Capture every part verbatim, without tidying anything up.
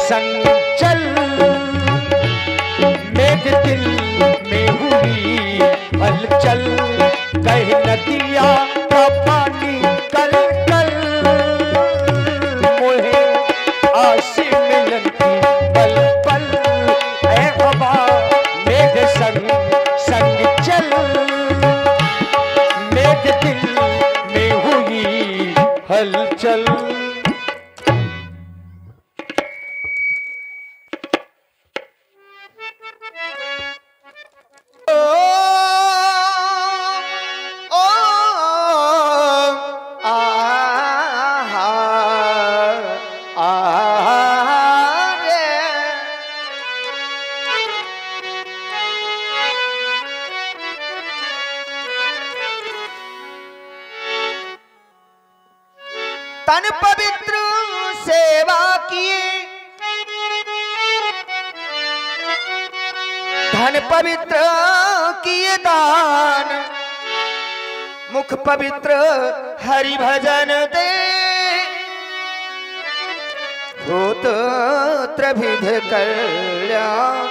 संग चल, मेरे दिल में हुई हलचल, कह नदिया का पानी कल कल, मोहे आस मिलन की पल पल, ऐ हवा मेरे संग संग चल, मेरे दिल में हुई हलचल। तन पवित्र सेवा किए, धन पवित्र किए दान, मुख पवित्र हरि भजन दे, होत त्रिविध कल्याण।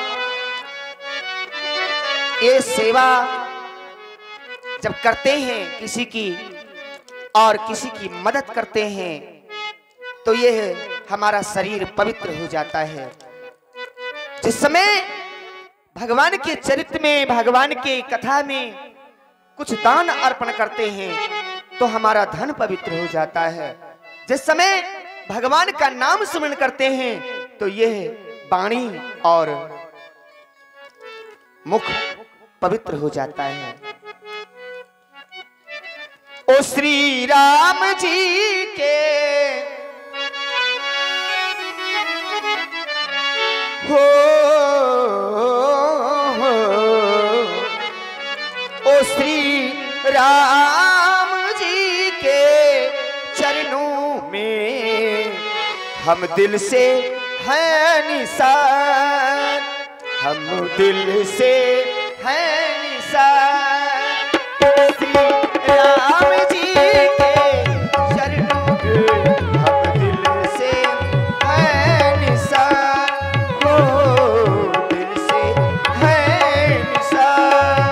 ये सेवा जब करते हैं किसी की और किसी की मदद करते हैं तो यह हमारा शरीर पवित्र हो जाता है। जिस समय भगवान के चरित्र में, भगवान के कथा में कुछ दान अर्पण करते हैं तो हमारा धन पवित्र हो जाता है। जिस समय भगवान का नाम स्मरण करते हैं तो यह वाणी और मुख पवित्र हो जाता है। ओ श्री राम जी के हो, हो ओ श्री राम जी के चरणों में हम दिल से हैं निशान, हम दिल से हैं निशान। श्री राम जी के चरणों में हम दिल से हैं निशान, हो दिल से हैं निशान।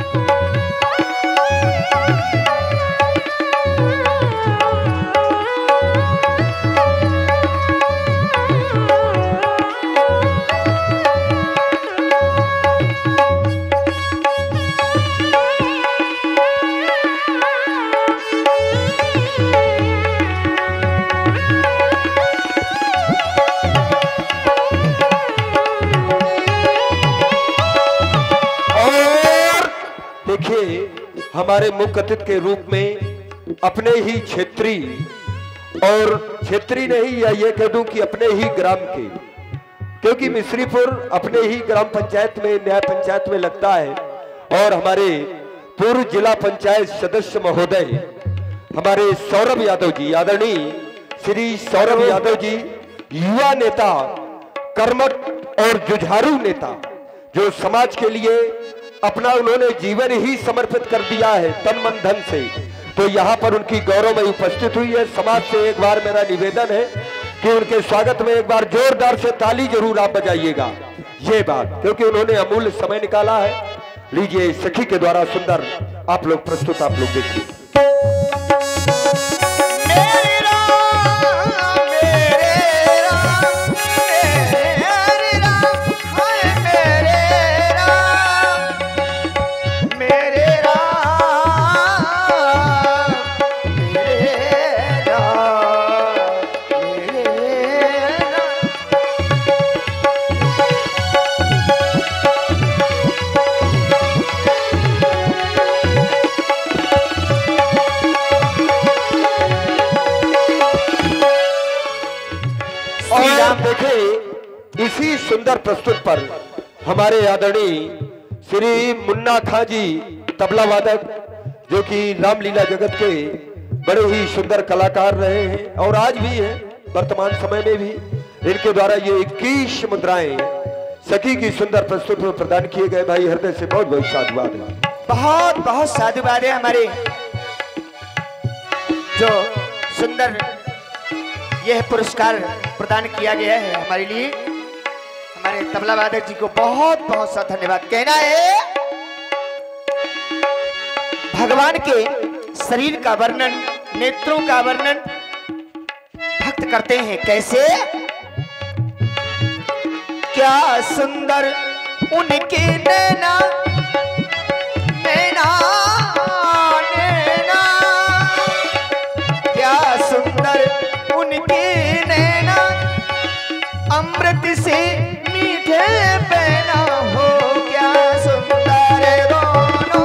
हमारे मुख्य अतिथि के रूप में अपने ही क्षेत्रीय, और क्षेत्रीय नहीं या ये कह दूं कि अपने ही ग्राम के, क्योंकि मिश्रीपुर अपने ही ग्राम पंचायत में, न्याय पंचायत में लगता है, और हमारे पूर्व जिला पंचायत सदस्य महोदय हमारे सौरभ यादव जी, आदरणीय श्री सौरभ यादव जी, युवा नेता, कर्मठ और जुझारू नेता, जो समाज के लिए अपना उन्होंने जीवन ही समर्पित कर दिया है तन मन धन से, तो यहाँ पर उनकी गौरवमयी उपस्थित हुई है। समाज से एक बार मेरा निवेदन है कि उनके स्वागत में एक बार जोरदार से ताली जरूर आप बजाइएगा, ये बात, क्योंकि उन्होंने अमूल्य समय निकाला है। लीजिए सखी के द्वारा सुंदर आप लोग प्रस्तुत, आप लोग देखिए। देखें इसी सुंदर प्रस्तुत पर हमारे आदरणीय श्री मुन्ना खां जी, तबला वादक, जो कि रामलीला जगत के बड़े ही सुंदर कलाकार रहे हैं और आज भी हैं, वर्तमान समय में भी। इनके द्वारा ये इक्कीस मुद्राएं सखी की सुंदर प्रस्तुत में प्रदान किए गए। भाई हृदय से बहुत बहुत साधुवाद है, बहुत बहुत साधुवाद है हमारे जो सुंदर यह पुरस्कार प्रदान किया गया है हमारे लिए। हमारे तबला वादक जी को बहुत बहुत सा धन्यवाद कहना है। भगवान के शरीर का वर्णन, नेत्रों का वर्णन भक्त करते हैं कैसे? क्या सुंदर उनके नैना, नैना नैना, क्या सुंदर उनके नैना, अमृत से मीठे बहना हो, क्या सुंदर दोनों।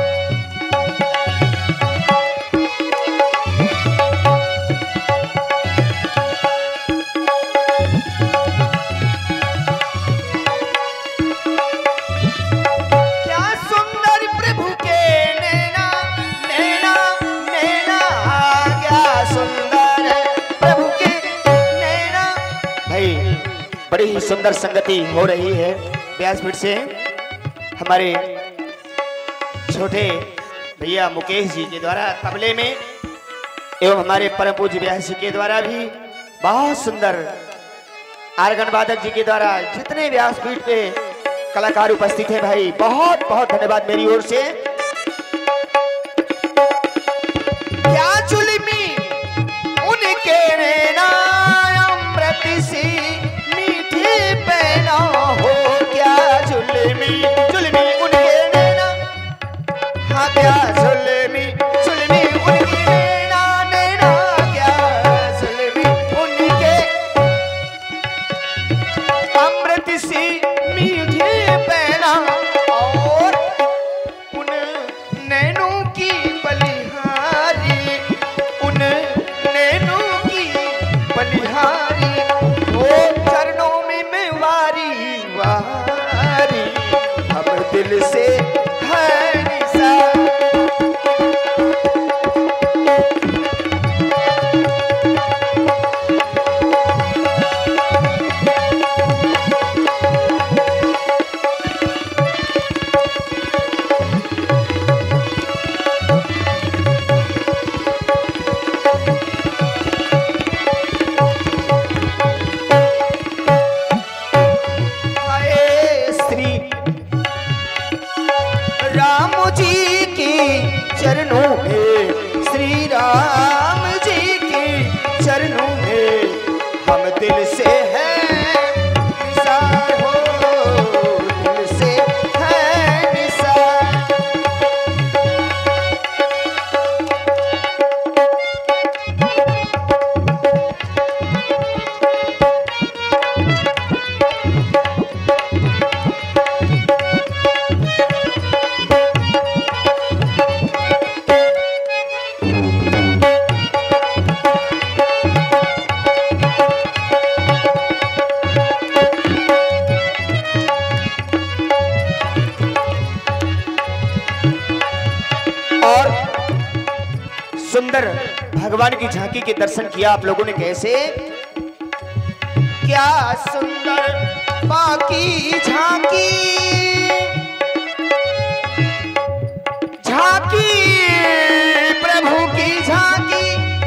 क्या सुंदर प्रभु के नैना, नैना नैना, क्या सुंदर प्रभु के नैना। भाई बड़ी ही सुंदर संगति हो रही है व्यासपीठ से। हमारे छोटे भैया मुकेश जी के द्वारा तबले में एवं हमारे परम पूज्य व्यास जी के द्वारा भी बहुत सुंदर, आर्गन वादक जी के द्वारा जितने व्यासपीठ पे कलाकार उपस्थित हैं भाई बहुत बहुत धन्यवाद मेरी ओर से। क्या जुल्मी उनके नैना, अमृत सी मीठी बहना हो, क्या जुल्मी जुल्मी उनके नैना, हाँ क्या जुल्मी जुल्मी उनके नैना, नैना क्या जुल्मी उनके, अमृत सी मीठी बहना, और उन नैनों की बलिहारी, उन नैनों की बलिहारी, वो चरणों में मैं वारी वारी, हम दिल से है निसा। हाय श्री राम जी के चरणों में, श्री राम जी के चरणों में हम दिल से हैं निसार हो, दिल से हैं निसार। और सुंदर भगवान की झांकी के दर्शन किया आप लोगों ने कैसे? क्या सुंदर बाकी झांकी, झांकी प्रभु की झांकी,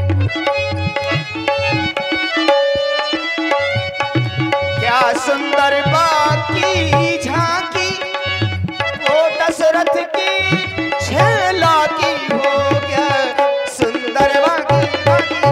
क्या सुंदर बाकी झांकी, वो दशरथ की छेला की हो, क्या सुंदर बाकी बाकी।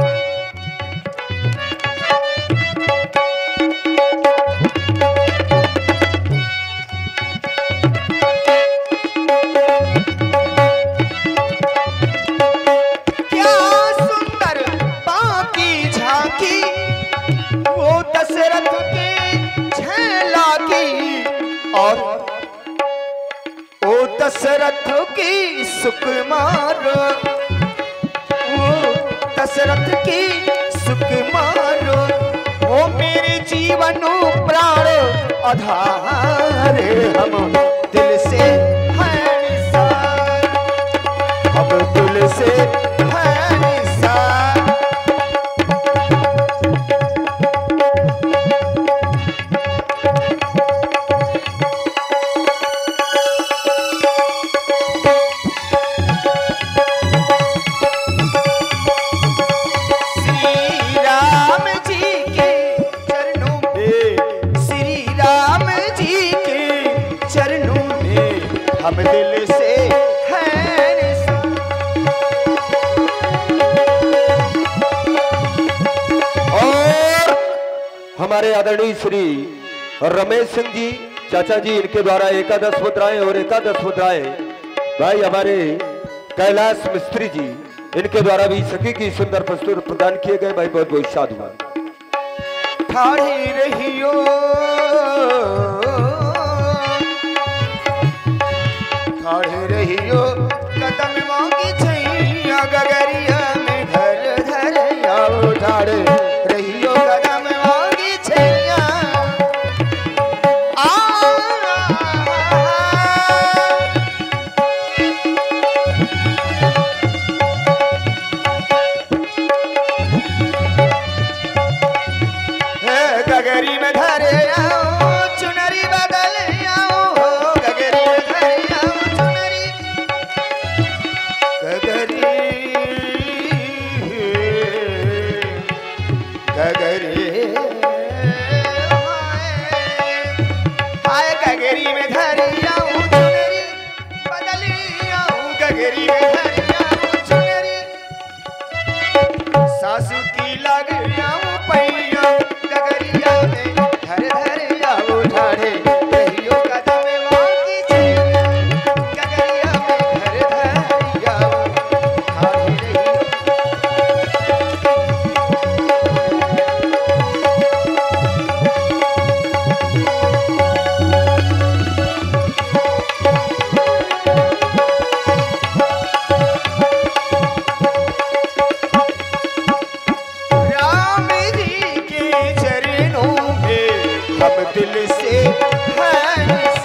क्या सुंदर बाकी झांकी, वो दशरथ की छेला की, और ओ दशरथ की सुकुमार, वो दशरथ की सुकुमार, वो मेरे जीवन प्राण आधार, हम दिल से हैं निसार, हम दिल से हैं निसार। श्री राम हम दिल से हैं निशान। और हमारे आदरणीय श्री रमेश सिंह जी चाचा जी, इनके द्वारा एकादश मुद्राएं और एकादश मुद्राएं भाई हमारे कैलाश मिस्त्री जी, इनके द्वारा भी सखी की सुंदर प्रस्तुत प्रदान किए गए। भाई बहुत बहुत साधुवाद। ठाड़ी रहियो ठाड़ी रहियो कदम मांगी छैया गगरिया में घर धर आओ। ठाड़े रहियो कदम मांगी छैया आ गगरी में धरे आओ चुनरी बदल आओ। गगरी में धरे आओ चुनरी गगरी गगरी हाय गगरी में धरे आओ चुनरी बदल आओ। गगरी में धरे आओ चुनरी सासू की लग आओ पैया। गगरिया में धर धर आओ। ठाड़े रहियो कदम मांगी छैया गगरिया में धर धर आओ। ठाड़े रहियो राम जी के चरणों में हम दिल से हैं